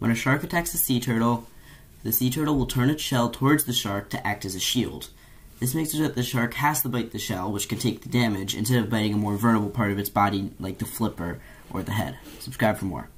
When a shark attacks a sea turtle, the sea turtle will turn its shell towards the shark to act as a shield. This makes it so that the shark has to bite the shell, which can take the damage, instead of biting a more vulnerable part of its body like the flipper or the head. Subscribe for more.